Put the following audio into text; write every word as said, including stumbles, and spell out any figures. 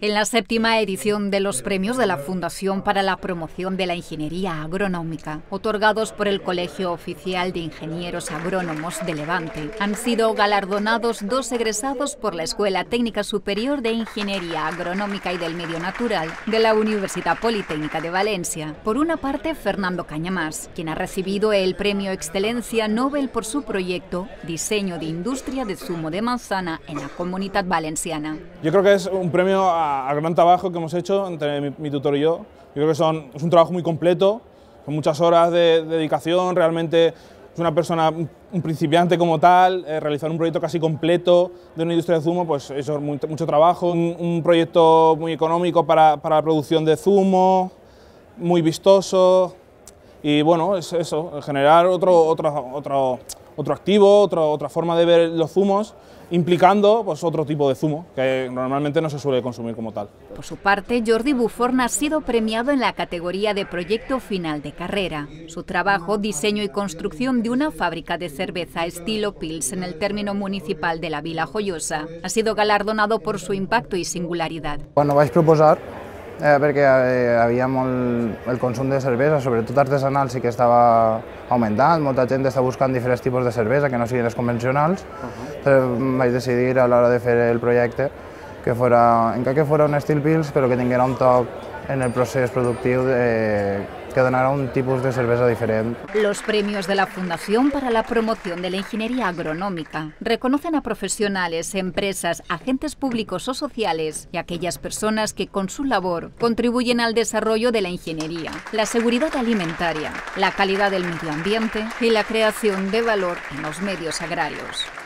En la séptima edición de los premios de la Fundación para la Promoción de la Ingeniería Agronómica, otorgados por el Colegio Oficial de Ingenieros Agrónomos de Levante, han sido galardonados dos egresados por la Escuela Técnica Superior de Ingeniería Agronómica y del Medio Natural de la Universidad Politécnica de Valencia. Por una parte, Fernando Cañamás, quien ha recibido el Premio Excelencia Nobel por su proyecto Diseño de Industria de Zumo de Manzana en la Comunitat Valenciana. Yo creo que es un premio a, a gran trabajo que hemos hecho entre mi, mi tutor y yo. Yo creo que son, es un trabajo muy completo, con muchas horas de, de dedicación. Realmente es una persona, un principiante como tal, eh, realizar un proyecto casi completo de una industria de zumo, pues eso es muy, mucho trabajo. Un, un proyecto muy económico para, para la producción de zumo, muy vistoso. Y bueno, es eso, generar otro, otro, otro, otro activo, otro, otra forma de ver los zumos, implicando pues, otro tipo de zumo, que normalmente no se suele consumir como tal. Por su parte, Jordi Buforn ha sido premiado en la categoría de Proyecto Final de Carrera. Su trabajo, diseño y construcción de una fábrica de cerveza estilo Pils en el término municipal de la Vila Joiosa, ha sido galardonado por su impacto y singularidad. Quan ho vaig proposar, eh, perquè eh, havia molt, el consum de cervesa, sobretot artesanal, sí que estava augmentant, molta gent està buscant diferents tipus de cervesa que no siguin les convencionals. Uh-huh. Vaig decidir a l'hora de fer el projecte que fora, encara que fora un estil Pils, però que tinguera un toc en el procés productiu de, que donara un tipus de cerveza diferente. Los premios de la Fundación para la Promoción de la Ingeniería Agronómica reconocen a profesionales, empresas, agentes públicos o sociales y aquellas personas que con su labor contribuyen al desarrollo de la ingeniería, la seguridad alimentaria, la calidad del medio ambiente y la creación de valor en los medios agrarios.